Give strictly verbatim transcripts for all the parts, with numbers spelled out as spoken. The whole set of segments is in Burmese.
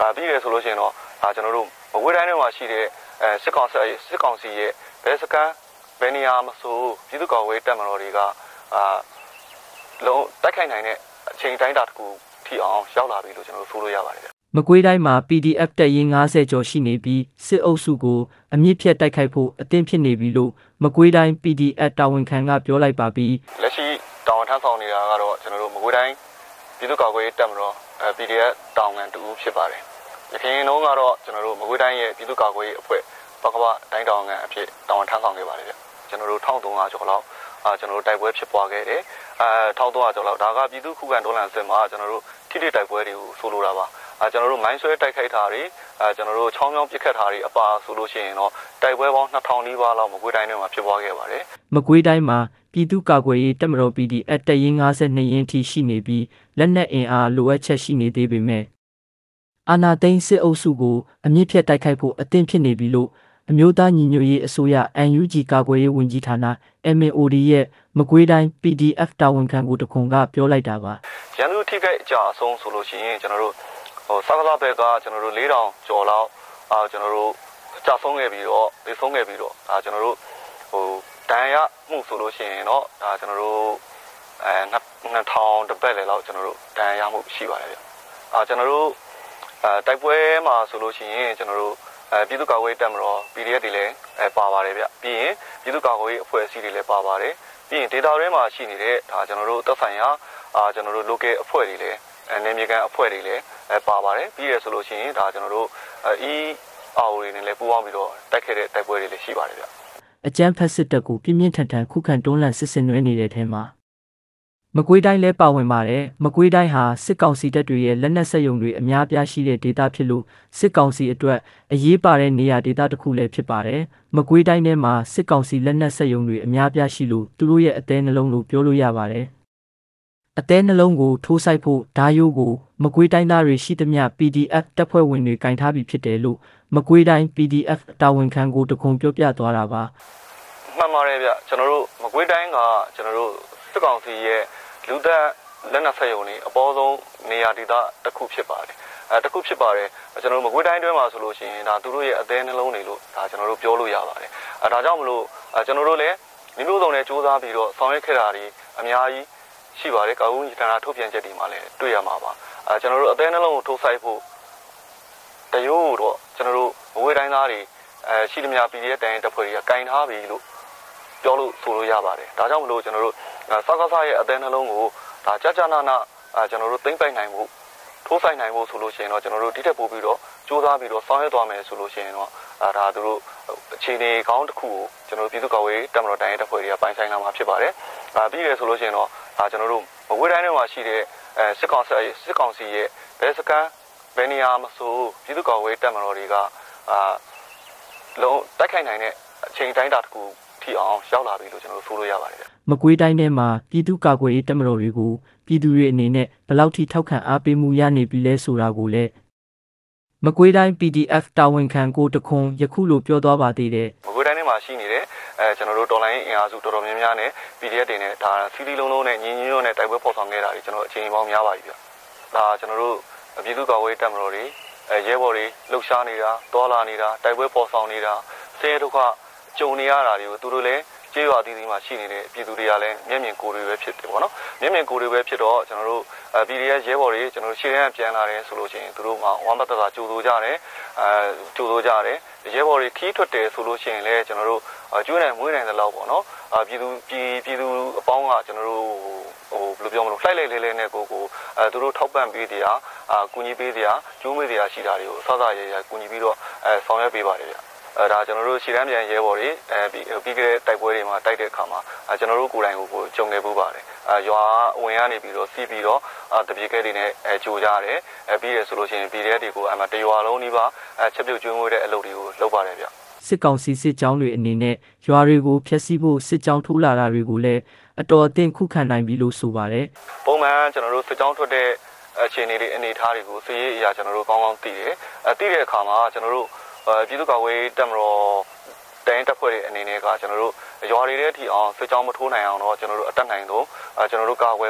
ပြီးရဆိုလို့ရှိရင်တော့ဒါကျွန်တော်တို့မကွေးတိုင်းထဲမှာရှိတဲ့အဲစစ်ကောင်စီစစ်ကောင်စီရဲ့ဘယ်စကန်ဘယ်နေရာမှာဆိုပြည်သူ့ကာကွယ်ရေးတပ်မတော်တွေကအာလုံးတိုက်ခိုက်နိုင်တဲ့အချိန်တိုင်းတာတစ်ခုထိအောင်ရောက်လာပြီလို့ကျွန်တော်တို့ဆိုလို့ရပါတယ်ဗျမကွေးတိုင်းမှာ P D F တပ်ရင်း၅၀ကျော်ရှိနေပြီးစစ်အုပ်စုကိုအမြင့်ဖြတ်တိုက်ခိုက်ဖို့အသင့်ဖြစ်နေပြီလို့မကွေးတိုင်း P D F တာဝန်ခံကပြောလိုက်ပါပြီးလက်ရှိတာဝန်ထမ်းဆောင်နေတာကတော့ကျွန်တော်တို့မကွေးတိုင်းပြည်သူ့ကာကွယ်ရေးတပ်မတော် P D F တာဝန်ခံတူဖြစ်ပါတယ်။ယခင်တုန်းကတော့ကျွန်တော်တို့မကွေးတိုင်းရဲ့ပြည်သူ့ကာကွယ်ရေးအဖွဲ့ပကပတိုင်းတာဝန်ခံအဖြစ်တာဝန်ထမ်းဆောင်ခဲ့ပါတယ်ဗျ။ကျွန်တော်တို့၁၃၀၀ကျော်လောက်အာကျွန်တော်တို့တိုက်ပွဲဖြစ်ပွားခဲ့တယ်။အဲ၁၃၀၀ကျော်လောက်ဒါကပြည်သူ့ခုခံတော်လှန်စစ်မှာကျွန်တော်တို့ထိထိတိုက်ပွဲတွေကိုဆိုလိုတာပါ။အဲကျွန်တော်တို့မိုင်းဆွဲတိုက်ခိုက်တာတွေအဲကျွန်တော်တို့ချောင်းချောင်းပစ်ခတ်တာတွေအပါဆိုလို့ရှိရင်တော့တိုက်ပွဲပေါင်းနှစ်ထောင်နီးပါးလောက်မကွေးတိုင်းထဲမှာဖြစ်ပွားခဲ့ပါတယ်။မကွေးတိုင်းမှာပြည်သူ့ကာကွယ်ရေးတပ်မတော် P D F တပ်ရင်း၅၂ရင်းထိရှိနေပြီးလက်နက်အင်အားလိုအပ်ချက်ရှိနေသေးပေမဲ့အာဏာသိမ်းစစ်အုပ်စုကိုအမြင့်ဖြတ်တိုက်ခိုက်ဖို့အသင့်ဖြစ်နေပြီလို့အမျိုးသားညီညွတ်ရေးအစိုးရ N U G ကာကွယ်ရေးဝန်ကြီးဌာန M A O D ရဲ့မကွေးတိုင်း P D F တာဝန်ခံကိုတခွန်ကပြောလိုက်တာပါ။ရန်သူထိခိုက်အကြအဆုံးဆိုလို့ရှိရင်ကျွန်တော်တို့ဟိုစကားစားဘက်ကကျွန်တော်တို့၄တောင်ကျော်လောက်အာကျွန်တော်တို့အကြဆုံးခဲ့ပြီးတော့ပြေဆုံးခဲ့ပြီးတော့ဒါကျွန်တော်တို့ဟိုဒဏ်ရာမှုဆိုလို့ရှိရင်တော့ဒါကျွန်တော်တို့အဲနှစ်ထောင်တစ်ပတ်လေလောက်ကျွန်တော်တို့ဒဏ်ရာမှုရှိပါတယ်ဗျ။အာကျွန်တော်တို့အဲတိုက်ပွဲမှာဆိုလို့ရှိရင်ကျွန်တော်တို့အဲပြည်သူ့ကာကွယ်ရေးတပ်မတော် P D F တွေလည်းအဲပါပါတယ်ဗျပြီးရင်ပြည်သူ့ကာကွယ်ရေးအဖွဲ့အစည်းတွေလည်းပါပါတယ်ပြီးရင်ဒေတာတွင်းမှာရှိနေတဲ့ဒါကျွန်တော်တို့သက်ဆိုင်ရာအာကျွန်တော်တို့ local အဖွဲ့တွေလည်းအဲနေမြေကန်အဖွဲ့တွေလည်းအဲပါပါတယ်ပြီးရဆိုလို့ရှိရင်ဒါကျွန်တော်တို့အီအာအိုတွေနဲ့လည်းပူးပေါင်းပြီးတော့တိုက်ခဲ့တဲ့တိုက်ပွဲတွေလည်းရှိပါတယ်ဗျအကြမ်းဖက်စစ်တပ်ကိုပြင်းပြင်းထန်ထန်ခုခံတွန်းလှန်စစ်ဆင်နွှဲနေတဲ့ထဲမှာမကွေးတိုင်းလည်းပါဝင်ပါတယ်မကွေးတိုင်းဟာစစ်ကောင်စီတပ်တွေရဲ့လက်နက်ဆက်ယုံတွေအများပြားရှိတဲ့ဒေသဖြစ်လို့စစ်ကောင်စီအတွက်အရေးပါတဲ့နေရာဒေသတစ်ခုလည်းဖြစ်ပါတယ်မကွေးတိုင်းထဲမှာစစ်ကောင်စီလက်နက်ဆက်ယုံတွေအများပြားရှိလို့သူတို့ရဲ့အသေးနှလုံးလို့ပြောလို့ရပါတယ်အသေးနှလုံးကိုထိုးဆိုင်ဖို့ဓာယိုးကိုမကွေးတိုင်းသားတွေရှိသမျှ P D F တပ်ဖွဲ့ဝင်တွေကင်ထားပြီးဖြစ်တယ်လို့မကွေးတိုင်း P D F တာဝန်ခံကိုတခုံပြောပြသွားတာပါမှန်ပါတယ်ဗျကျွန်တော်တို့မကွေးတိုင်းကကျွန်တော်တို့စစ်ကောင်စီရဲ့လူသက်လက်နက်ဆက်ယုံနေအပေါ်ဆုံးနေရာဒေသတစ်ခုဖြစ်ပါတယ်အဲတစ်ခုဖြစ်ပါတယ်ကျွန်တော်တို့မကွေးတိုင်းတွင်းမှာဆိုလို့ရှိရင်ဒါသူတို့ရဲ့အသေးနှလုံးတွေလို့ဒါကျွန်တော်တို့ပြောလို့ရပါတယ်အဲဒါကြောင့်မလို့ကျွန်တော်တို့လည်းမိမျိုးစုံနဲ့စူးစမ်းပြီးတော့ဆောင်ရွက်ခဲ့တာတွေအများကြီးရှိပါတယ်ကာကွယ်ရေးဌာနထုတ်ပြန်ချက်တွေမှာလည်းတွေ့ရမှာပါအဲကျွန်တော်တို့အသေးနှလုံးကိုထိုးဆိုင်ဖို့တရိုးတော့ကျွန်တော်တို့မကွေးတိုင်းသားတွေအဲရှိသမျှ P D F တိုင်းတပ်ဖွဲ့တွေကကင်ထားပြီလို့ပြောလို့ဆိုလို့ရပါတယ်ဒါကြောင့်မလို့ကျွန်တော်တို့စကားစားရဲ့အသေးနှလုံးကိုဒါကြကြနာနာအဲကျွန်တော်တို့သိမ့်ပိုက်နိုင်ဖို့ထိုးဆိုင်နိုင်ဖို့ဆိုလို့ရှိရင်တော့ကျွန်တော်တို့ဒီထက်ပိုပြီးတော့စူးစမ်းပြီးတော့ဆောင်ရွက်သွားမယ်ဆိုလို့ရှိရင်တော့အဲဒါသူတို့အခြေအနေကောင်းတစ်ခုကိုကျွန်တော်တို့ပြည်သူ့ကာကွယ်ရေးတပ်မတော်တိုင်းတပ်ဖွဲ့တွေကပိုင်ဆိုင်လာမှာဖြစ်ပါတယ်အဲပြီးရဆိုလို့ရှိရင်တော့ဒါကျွန်တော်တို့မကွေးတိုင်းထဲမှာရှိတဲ့အဲစစ်ကောင်စီစစ်ကောင်စီရဲ့ဘယ်စကန်ဘယ်နေရာမှာဆိုပြည်သူ့ကာကွယ်ရေးတပ်မတော်တွေကအာလုံးတိုက်ခိုက်နိုင်တဲ့အချိန်တိုင်းတာတစ်ခုထိအောင်ရောက်လာပြီလို့ကျွန်တော်တို့ဆိုလို့ရပါတယ်မကွေးတိုင်းထဲမှာပြည်သူ့ကာကွယ်ရေးတပ်မတော်တွေကိုပြည်သူတွေအနေနဲ့ဘယ်လောက်ထိထောက်ခံအားပေးမှုရနေပြီလဲဆိုတာကိုလည်းမကွေးတိုင်း P D F တာဝန်ခံကိုတခွန်ယခုလိုပြောသွားပါသေးတယ်မကွေးတိုင်းထဲမှာရှိနေတဲ့အဲကျွန်တော်တို့တော်လိုင်းအင်အားစုတော်တော်များများနဲ့ P D F တွေနဲ့ဒါစီစီလုံးလုံးနဲ့ညီညီညွတ်နဲ့တိုက်ပွဲပေါ်ဆောင်ခဲ့တာတွေကျွန်တော်အချိန်ပေါင်းများပါပြီဗျဒါကျွန်တော်တို့ပြည်သူ့ကာကွယ်ရေးတပ်မတော်တွေအဲရဲဘော်တွေလှုပ်ရှားနေတာတော်လာနေတာတိုက်ပွဲပေါ်ဆောင်နေတာဆဲဒုက္ခကြုံနေရတာတွေကိုသူတို့လည်းကျေးရွာအသီးသီးမှာရှိနေတဲ့ပြည်သူတွေကလည်းမျက်မြင်ကိုယ်တွေပဲဖြစ်တယ်ပေါ့နော်မျက်မြင်ကိုယ်တွေပဲဖြစ်တော့ကျွန်တော်တို့အဲ P D F ရဲဘော်တွေကျွန်တော်တို့ရှေ့တန်းပြန်လာတယ်ဆိုလို့ရှိရင်သူတို့ကဝမ်းပတ်သက်တာကြိုးဆိုကြတယ်အဲကြိုးဆိုကြတယ်ရဲဘော်တွေခီးထွက်တယ်ဆိုလို့ရှိရင်လည်းကျွန်တော်တို့ကျွေးနိုင်မွေးနိုင်တဲ့လောက်ပေါ့နော်အပြည်သူပြည်ပြည်သူအပေါင်းကကျွန်တော်တို့ဟိုဘယ်လိုပြောမလို့လှိုက်လိုက်လဲလဲနဲ့ကိုကိုအဲသူတို့ထောက်ပံ့ပေးတရားအာကူညီပေးတရားကျိုးမေးတရားရှိတာတွေကိုစောစောရရကူညီပြီးတော့အဲဆောင်ရွက်ပေးပါတယ်ဗျအဲဒါကျွန်တော်တို့ရှေ့တန်းပြန်ရဲဘော်တွေအဲပြီးခဲ့တဲ့တိုက်ပွဲတွေမှာတိုက်တဲ့အခါမှာအဲကျွန်တော်တို့ကိုယ်တိုင်ကိုကြုံခဲ့ပူပါတယ်အဲရွာဝင်ရနေပြီးတော့စီးပြီးတော့တပြေကဲတွေနဲ့အဲကြိုကြတယ်အဲပြီးရဆိုလို့ရှိရင် P D F တွေကိုအမှတရွာလုံးကြီးပါအဲချက်ပြုတ်ကျွေးမွေးတဲ့အလုပ်တွေကိုလုပ်ပါတယ်ဗျစစ်ကောင်စီစစ်ကြောင်းတွေအနေနဲ့ရွာတွေကိုဖျက်ဆီးဖို့စစ်ကြောင်းထိုးလာတာတွေကိုလည်းအတော်အသင့်ခုခံနိုင်ပြီလို့ဆိုပါတယ်ပုံမှန်ကျွန်တော်တို့စစ်ကြောင်းထွက်တဲ့အခြေအနေတွေအနေအထားတွေကိုစစ်ရေးအရာကျွန်တော်တို့ကောင်းကောင်းသိတယ်အဲသိတဲ့အခါမှာကျွန်တော်တို့ပြည်သူ့ကာကွယ်ရေးတပ်မတော်တိုင်းတပ်ဖွဲ့တွေအနေနဲ့ကကျွန်တော်တို့ရွာတွေထဲထိအောင်စစ်ကြောင်းမထိုးနိုင်အောင်တော့ကျွန်တော်တို့အတက်နိုင်တော့ကျွန်တော်တို့ကာကွယ်ဖို့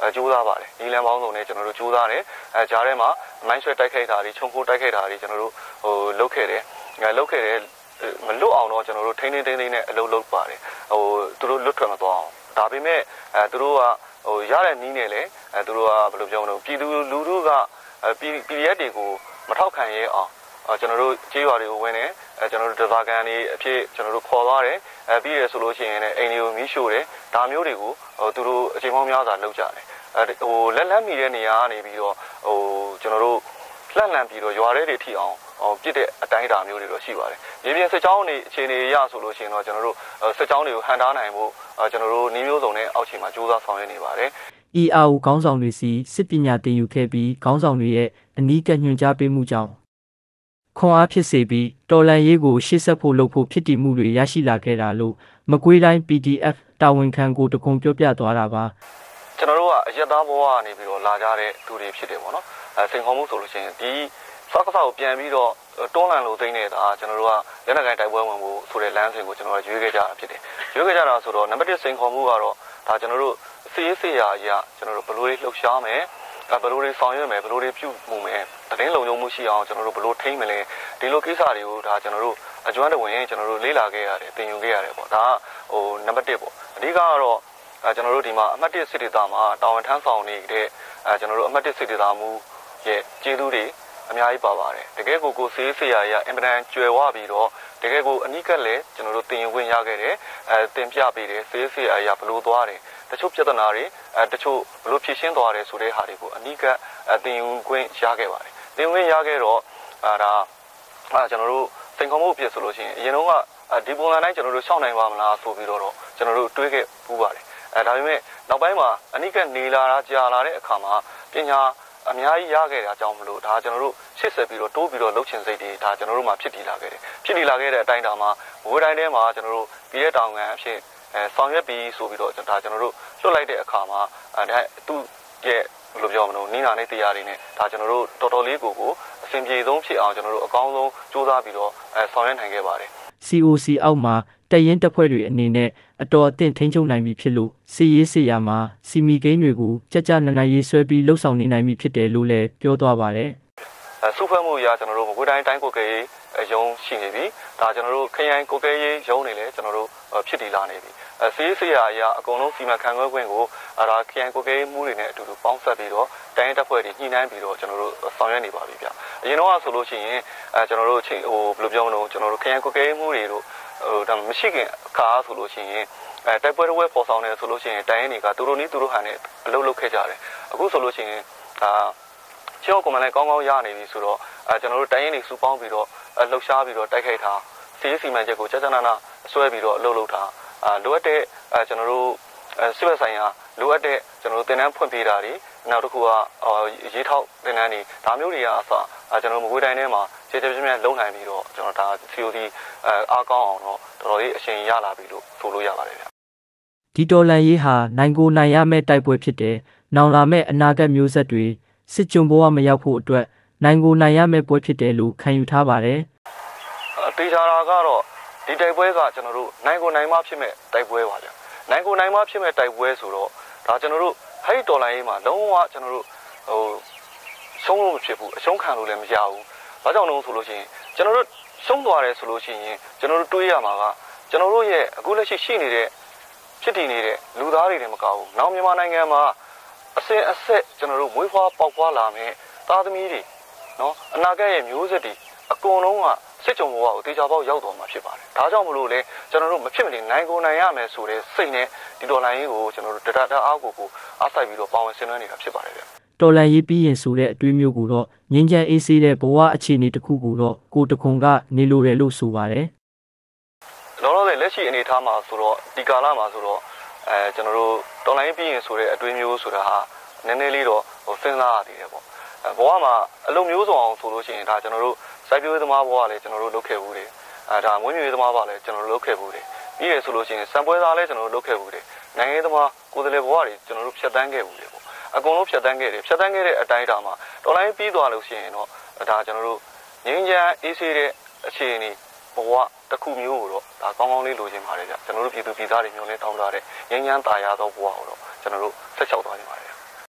ကြိုးစားပါတယ်ဒီလမ်းပေါင်းစုံနဲ့ကျွန်တော်တို့ကြိုးစားတယ်အဲကြားထဲမှာမိုင်းဆွဲတိုက်ခိုက်တာတွေခြုံခိုးတိုက်ခိုက်တာတွေကျွန်တော်တို့ဟိုလုပ်ခဲ့တယ်ငါလုပ်ခဲ့တယ်မလွတ်အောင်တော့ကျွန်တော်တို့ထိန်းထိန်းသိမ်းသိမ်းနဲ့အလုပ်လုပ်ပါတယ်ဟိုသူတို့လွတ်ထွက်မသွားအောင်ဒါပေမဲ့အဲသူတို့ကဟိုရတဲ့နီးနဲ့လေအဲသူတို့ကဘယ်လိုပြောမလဲပြည်သူလူထုက ပီဒီအက်ဖ် တွေကိုမထောက်ခံရဲအောင်ကျွန်တော်တို့ကြေးရွာတွေကိုဝင်နေအဲကျွန်တော်တို့ဒေသခံတွေအဖြစ်ကျွန်တော်တို့ခေါ်သွားတယ်အဲပြီးရဆိုလို့ရှိရင်လည်းအိမ်တွေကိုမီးရှို့တယ်ဒါမျိုးတွေကိုဟိုသူတို့အချိန်ပေါင်းများစွာလုပ်ကြတယ်အဲဟိုလက်လန်းမီတဲ့နေရာကနေပြီးတော့ဟိုကျွန်တော်တို့လှန့်လှန်ပြီးတော့ရွာတွေထိအောင်ဟိုပြစ်တဲ့အတိုင်းအတာမျိုးတွေတော့ရှိပါတယ်မြေပြင်စစ်ကြောင်းတွေအခြေအနေရဆိုလို့ရှိရင်တော့ကျွန်တော်တို့စစ်ကြောင်းတွေကိုဟန်တားနိုင်ဖို့ကျွန်တော်တို့နှီးမျိုးစုံနဲ့အောက်ခြေမှာစူးစမ်းဆောင်ရွက်နေပါတယ်အီ အာ အို ခေါင်းဆောင်တွေစီစစ်ပညာသင်ယူခဲ့ပြီးခေါင်းဆောင်တွေရဲ့အနီးကပ်ညွှန်ကြားပေးမှုကြောင့်ခွန်အားဖြစ်စေပြီးတော်လန်ရေးကိုရှေ့ဆက်ဖို့လုပ်ဖို့ဖြစ်တည်မှုတွေရရှိလာခဲ့တာလို့မကွေးတိုင်း ပီ ဒီ အက်ဖ် တာဝန်ခံကိုတကုံပြောပြသွားတာပါကျွန်တော်တို့ကအရက်သားဘဝကနေပြီးတော့လာကြတဲ့သူတွေဖြစ်တယ်ပေါ့နော်အဲစိန်ခေါ်မှုဆိုလို့ရှိရင်ဒီစောက်ကစားကိုပြန်ပြီးတော့တွန်းလှန်လို့သိနေတာကျွန်တော်တို့ကလက်နက်ကိုင်တိုက်ပွဲဝင်ဖို့ဆိုတဲ့လမ်းစဉ်ကိုကျွန်တော်တို့ရွေးခဲ့ကြတာဖြစ်တယ်ရွေးခဲ့ကြတာဆိုတော့နံပါတ်တစ်စိန်ခေါ်မှုကတော့ဒါကျွန်တော်တို့စီးရေးစီရာအရာကျွန်တော်တို့ဘယ်လိုလှုပ်ရှားမယ်ဘယ်လိုတွေဆောင်ရွက်မယ်ဘယ်လိုတွေပြုမှုမယ်တင်းလုံခြုံမှုရှိအောင်ကျွန်တော်တို့ဘယ်လိုထိမ့်မလဲဒီလိုကိစ္စတွေကိုဒါကျွန်တော်တို့အကျွမ်းတဝင်ကျွန်တော်တို့လေ့လာခဲ့ရတယ်သင်ယူခဲ့ရတယ်ပေါ့ဒါကဟိုနံပါတ်တစ်ပေါ့အဓိကကတော့အဲကျွန်တော်တို့ဒီမှာအမှတ်တစ်စစ်ဒေသမှာတာဝန်ထမ်းဆောင်နေတဲ့အဲကျွန်တော်တို့အမှတ်တစ်စစ်ဒေသမူရဲ့ကျေးဇူးတွေအများကြီးပါပါတယ်တကယ်ကိုကိုစီးစီရာအရာအင်ပဒန်ကျွယ်ဝပြီးတော့တကယ်ကိုအနိကက်လည်းကျွန်တော်တို့သင်ယူခွင့်ရခဲ့တယ်အဲသင်ပြပေးတယ်စီးစီရာအရာဘယ်လိုသွားတယ်တချို့ပြဿနာတွေအဲတချို့ဘလို့ဖြေရှင်းသွားတယ်ဆိုတဲ့ဟာတွေကိုအနိကအသင်ယူခွင့်ရခဲ့ပါတယ်သင်ယူခွင့်ရခဲ့တော့အဲဒါအဲကျွန်တော်တို့စိန်ခေါ်မှုအဖြစ်ဆိုလို့ရှိရင်အရင်တော့ကဒီပုံစံတိုင်းကျွန်တော်တို့ရှောင်းနိုင်ပါမလားဆိုပြီးတော့ကျွန်တော်တို့တွေးခဲ့ပူးပါတယ်အဲဒါပေမဲ့နောက်ပိုင်းမှာအနိကနေလာတာကြာလာတဲ့အခါမှာပညာအများကြီးရခဲ့တာကြောင့်မလို့ဒါကျွန်တော်တို့ရှစ်ဆက်ပြီးတော့တိုးပြီးတော့လှုပ်ချင်စိတ်တွေဒါကျွန်တော်တို့မှာဖြစ်တည်လာခဲ့တယ်ဖြစ်တည်လာခဲ့တဲ့အတိုင်းတာမှာဝိုးတိုင်းထဲမှာကျွန်တော်တို့ပြည်တဲ့တောင်ငံအဖြစ်အဲဆောင်ရွက်ပြီးဆိုပြီးတော့ဒါကျွန်တော်တို့လွှတ်လိုက်တဲ့အခါမှာအဲသူ့ရဲ့ဘယ်လိုပြောမလို့နီးနာနဲ့တရားတွေနဲ့ဒါကျွန်တော်တို့တော်တော်လေးကိုကိုအဆင်ပြေဆုံးဖြစ်အောင်ကျွန်တော်တို့အကောင်းဆုံးစူးစမ်းပြီးတော့အဲဆောင်ရွက်နိုင်ခဲ့ပါတယ်စီ အို စီ အောက်မှာတရင်တပ်ဖွဲ့တွေအနေနဲ့အတော်အသင့်ထိန်းချုပ်နိုင်ပြီဖြစ်လို့စီရေးစီယာမှာစီမီကိန်းတွေကိုကြကြနနရေးဆွဲပြီးလှုပ်ဆောင်နေနိုင်ပြီဖြစ်တယ်လို့လည်းပြောသွားပါတယ်အဲစုဖွဲ့မှုအရကျွန်တော်တို့မကွေးတိုင်းတိုင်းကိုကဲရေးရုံးရှိနေပြီဒါကျွန်တော်တို့ခရိုင်ကိုကဲရေးရုံးနေလဲကျွန်တော်တို့ဖြစ်တည်လာနေပြီအဲစီရေးစီယာအရအကုန်လုံးစီမံခန့်ခွဲခွင့်ကိုအဲဒါခရိုင်ကိုကဲရေးမှုတွေနဲ့အတူတူပေါင်းဆက်ပြီးတော့တိုင်းတပ်ဖွဲ့တွေညှိနှိုင်းပြီးတော့ကျွန်တော်တို့ဆောင်ရွက်နေပါပြီဗျအရင်တော့ဆိုလို့ရှိရင်အဲကျွန်တော်တို့ချိန်ဟိုဘယ်လိုပြောမလို့ကျွန်တော်တို့ခရိုင်ကိုကဲရေးမှုတွေတို့ဟိုဒါမရှိခင်အခါဆိုလို့ရှိရင်အဲတိုက်ပွဲတွေဝဲပေါ်ဆောင်နေဆိုလို့ရှိရင်တိုင်းရင်းတွေကသူတို့နီးသူတို့ဟန်နဲ့အလုပ်လုပ်ခဲ့ကြတယ်အခုဆိုလို့ရှိရင်ဒါချောကွန်မန်လည်းကောင်းကောင်းရနေပြီဆိုတော့အဲကျွန်တော်တို့တိုင်းရင်းတွေစုပေါင်းပြီးတော့လှုပ်ရှားပြီးတော့တိုက်ခိုက်တာစီးစီမံချက်ကိုကြာကြာနာနာဆွဲပြီးတော့အလုပ်လုပ်တာအဲလိုအပ်တဲ့အဲကျွန်တော်တို့အဲစစ်ဘက်ဆိုင်ရာလိုအပ်တဲ့ကျွန်တော်တို့တင်နန်းဖွင့်ပေးတာတွေနောက်တစ်ခုကရေးထောက်တင်နန်းတွေဒါမျိုးတွေကအစအဲကျွန်တော်မကွေးတိုင်းထဲမှာခြေခြေပြင်းပြင်းလုံနိုင်ပြီးတော့ကျွန်တော်ဒါ စီ အို စီ အဲအားကောင်းအောင်တော့တော်တော်လေးအရှင်ရလာပြီလို့ဆိုလို့ရပါတယ်ဗျဒီတော်လန်ရေးဟာနိုင်ကိုနိုင်ရမယ့်တိုက်ပွဲဖြစ်တယ်။နောင်လာမယ့်အနာဂတ်မျိုးဆက်တွေစစ်ကြုံဘဝမရောက်ဖို့အတွက်နိုင်ကိုနိုင်ရမယ့်ပွဲဖြစ်တယ်လို့ခံယူထားပါတယ်။အတေချာတာကတော့ဒီတိုက်ပွဲကကျွန်တော်တို့နိုင်ကိုနိုင်မှဖြစ်မဲ့တိုက်ပွဲပါဗျ။နိုင်ကိုနိုင်မှဖြစ်မဲ့တိုက်ပွဲဆိုတော့ဒါကျွန်တော်တို့ဟဲ့တော်လန်ရေးမှာလုံးဝကျွန်တော်တို့ဟိုရှုံးလို့မဖြစ်ဘူးအရှုံးခံလို့လည်းမရဘူး။ဘာကြောင့်လဲဆိုလို့ရှိရင်ကျွန်တော်တို့ရှုံးသွားတယ်ဆိုလို့ရှိရင်ကျွန်တော်တို့တွေးရမှာကကျွန်တော်တို့ရဲ့အခုလက်ရှိရှိနေတဲ့ဖြစ်တည်နေတဲ့လူသားတွေလည်းမကောင်းဘူး။နောက်မြန်မာနိုင်ငံမှာအစင်အဆက်ကျွန်တော်တို့မွေးဖွားပေါက်ဖွားလာမယ်သားသမီးတွေနော်အနာဂတ်ရဲ့မျိုးဆက်တွေအကုန်လုံးကစစ်ကြုံဘဝကိုတေချာပေါက်ရောက်တော်မှာဖြစ်ပါတယ်။ဒါကြောင့်မလို့လေကျွန်တော်တို့မဖြစ်မနေနိုင်ကိုနိုင်ရမယ်ဆိုတဲ့စိတ်နဲ့ဒီတော်လိုင်းရေးကိုကျွန်တော်တို့တတတအားကိုကိုအားစိုက်ပြီးတော့ပါဝင်ဆင်နွှဲနေတာဖြစ်ပါတယ်ဗျ။တော်လိုင်းရေးပြီးရင်ဆိုတဲ့အတွေးမျိုးကိုတော့ငင်းချမ်းအေးဆေးတဲ့ဘဝအခြေအနေတစ်ခုကိုတော့ကိုတခုံကနေလိုတယ်လို့ဆိုပါတယ်။လောလောဆယ်လက်ရှိအနေအထားမှာဆိုတော့ဒီကာလမှာဆိုတော့အဲကျွန်တော်တို့တော်လိုင်းပြီးရင်ဆိုတဲ့အတွေးမျိုးဆိုတာဟာနည်းနည်းလေးတော့ဟိုစဉ်းစားရသေးတယ်ပေါ့။ဘဝမှာအလုံးမျိုးစုံအောင်ဆိုလို့ရှိရင်ဒါကျွန်တော်တို့စိုက်ပျိုးရေးသမားဘဝလည်းကျွန်တော်တို့လုပ်ခဲ့ဘူးတယ်။အဲဒါမွေးမြူရေးသမားဘဝလည်းကျွန်တော်တို့လုပ်ခဲ့ဘူးတယ်။ပြီးရဆိုလို့ရှိရင်စံပွဲသားလည်းကျွန်တော်တို့လုပ်ခဲ့ဘူးတယ်။နိုင်ငံရေးသမားကိုယ်စားလှယ်ဘဝတွေကျွန်တော်တို့ဖြတ်တန်းခဲ့ဘူးတယ်ပေါ့။အကုန်လုံးဖြတ်တန်းခဲ့တယ်ဖြတ်တန်းခဲ့တဲ့အတိုင်းအတာမှာတော်လိုင်းပြီးသွားလို့ရှိရင်တော့ဒါကျွန်တော်တို့ငင်းချမ်းအေးဆေးတဲ့အခြေအနေဘဝတစ်ခုမျိုးကိုတော့ဒါကောင်းကောင်းလေးလိုချင်ပါတယ်ဗျကျွန်တော်တို့ပြည်သူပြည်သားတွေမျိုးနဲ့တောင်းထားတဲ့ငြိမ်းချမ်းသာယာသောဘဝကိုတော့ကျွန်တော်တို့ဆက်လျှောက်သွားနေပါတယ်ဗျ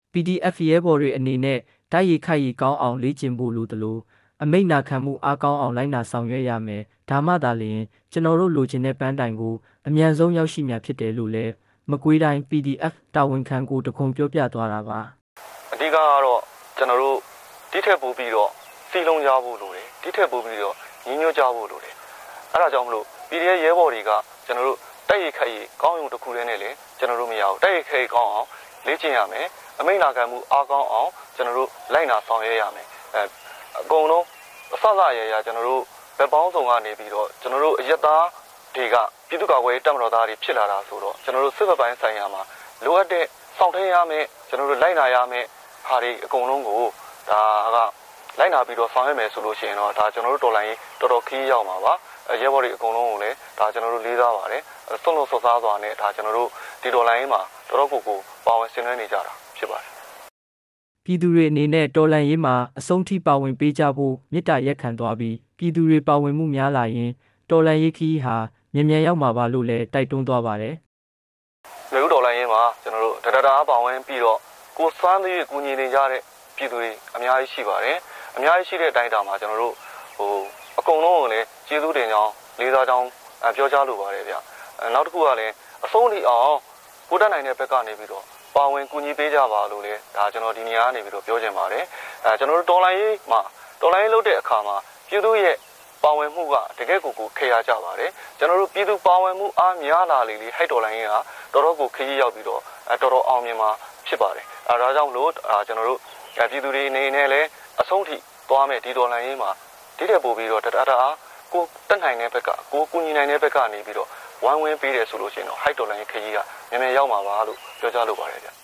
ပီ ဒီ အက်ဖ် ရဲဘော်တွေအနေနဲ့တိုက်ရိုက်ခိုက်ရီကောင်းအောင်လေ့ကျင့်ဖို့လိုသလိုအမိန့်နာခံမှုအားကောင်းအောင်လိုက်နာဆောင်ရွက်ရမယ်ဒါမှသာလျှင်ကျွန်တော်တို့လိုချင်တဲ့ပန်းတိုင်ကိုအမြန်ဆုံးရောက်ရှိမှာဖြစ်တယ်လို့လည်းမကွေးတိုင်း ပီ ဒီ အက်ဖ် တာဝန်ခံကိုတခုံပြောပြသွားတာပါအဓိကကတော့ကျွန်တော်တို့တိထက်ပိုပြီးတော့စီလုံးကြဖို့လိုတယ်တိထက်ပိုပြီးတော့ညီညွတ်ကြဖို့လိုတယ်အဲ့ဒါကြောင့်မလို့ ပီ ဒီ အက်ဖ် ရဲဘော်တွေကကျွန်တော်တို့တိုက်ရိုက်ခိုက်ရီကောင်းရုံတစ်ခုတည်းနဲ့လည်းကျွန်တော်တို့မရဘူးတိုက်ရိုက်ခိုက်ရီကောင်းအောင်လေ့ကျင့်ရမယ်အမိန့်နာခံမှုအားကောင်းအောင်ကျွန်တော်တို့လိုက်နာဆောင်ရွက်ရမယ်အဲအကုန်လုံးအစစရရကျွန်တော်တို့ဗက်ပေါင်းစုံကနေပြီးတော့ကျွန်တော်တို့အရက်သားတွေကပြည်သူ့ကာကွယ်ရေးတပ်မတော်သားတွေဖြစ်လာတာဆိုတော့ကျွန်တော်တို့စစ်ဘက်ပိုင်းဆိုင်ရာမှာလိုအပ်တဲ့စောင့်ထိန်ရမယ်ကျွန်တော်တို့လိုက်နာရမယ်ဟာတွေအကုန်လုံးကိုဒါကလိုက်နာပြီးတော့ဆောင်ရွက်မယ်ဆိုလို့ရှိရင်တော့ဒါကျွန်တော်တို့တော်လိုင်းတော်တော်ခီးရောက်မှာပါရဲဘော်တွေအကုန်လုံးကိုလည်းဒါကျွန်တော်တို့လေးစားပါတယ်စွန့်လို့ဆွစားစွာနဲ့ဒါကျွန်တော်တို့ဒီတော်လိုင်းမှာတော်တော်ကိုကိုပါဝင်ဆင်နွှဲနေကြတာဖြစ်ပါတယ်ပြည်သူတွေအနေနဲ့တော်လှန်ရေးမှာအဆုံးထိပါဝင်ပေးကြဖို့မေတ္တာရက်ခံသွားပြီးပြည်သူတွေပါဝင်မှုများလာရင်တော်လှန်ရေးခီးဟာမြန်မြန်ရောက်မှာပါလို့လည်းတိုက်တွန်းသွားပါတယ်။မြို့တော်လှန်ရေးမှာကျွန်တော်တို့တရတာပါဝင်ပြီးတော့ကိုစွမ်းသေးကူညီနေကြတဲ့ပြည်သူတွေအများကြီးရှိပါတယ်။အများကြီးရှိတဲ့အတိုင်းတာမှာကျွန်တော်တို့ဟိုအကုန်လုံးကိုလည်းကျေးဇူးတင်ကြောင်းလေးစားကြောင်းပြောကြားလိုပါတယ်ဗျ။နောက်တစ်ခုကလည်းအဆုံးထိအောင်ကိုတက်နိုင်တဲ့ဘက်ကနေပြီးတော့ပါဝင်ကူညီပေးကြပါလို့လည်းဒါကျွန်တော်ဒီနေရာကနေပြီးတော့ပြောချင်ပါတယ်အဲကျွန်တော်တို့တော်လိုင်းရေးမှာတော်လိုင်းရေးလုပ်တဲ့အခါမှာပြည်သူရဲ့ပါဝင်မှုကတကယ်ကိုကိုခေရကြပါတယ်ကျွန်တော်တို့ပြည်သူပါဝင်မှုအားများလာလေလေဟိုက်တော်လိုင်းရေးကတော်တော်ကိုခရီးရောက်ပြီးတော့အဲတော်တော်အောင်မြင်မှာဖြစ်ပါတယ်အဲဒါကြောင့်မလို့အာကျွန်တော်တို့ပြည်သူတွေအနေနဲ့လည်းအဆုံးထိသွားမယ်ဒီတော်လိုင်းရေးမှာဒီတဲ့ပို့ပြီးတော့တတအားကိုတက်နိုင်တဲ့ဘက်ကကိုကူညီနိုင်တဲ့ဘက်ကနေပြီးတော့ဝိုင်းဝန်းပေးတယ်ဆိုလို့ရှိရင်တော့ဟိုက်တော်လိုင်းရေးခရီးကမြန်မြန်ရောက်မှာပါလို့ပြောကြားလိုပါတယ်ဗျ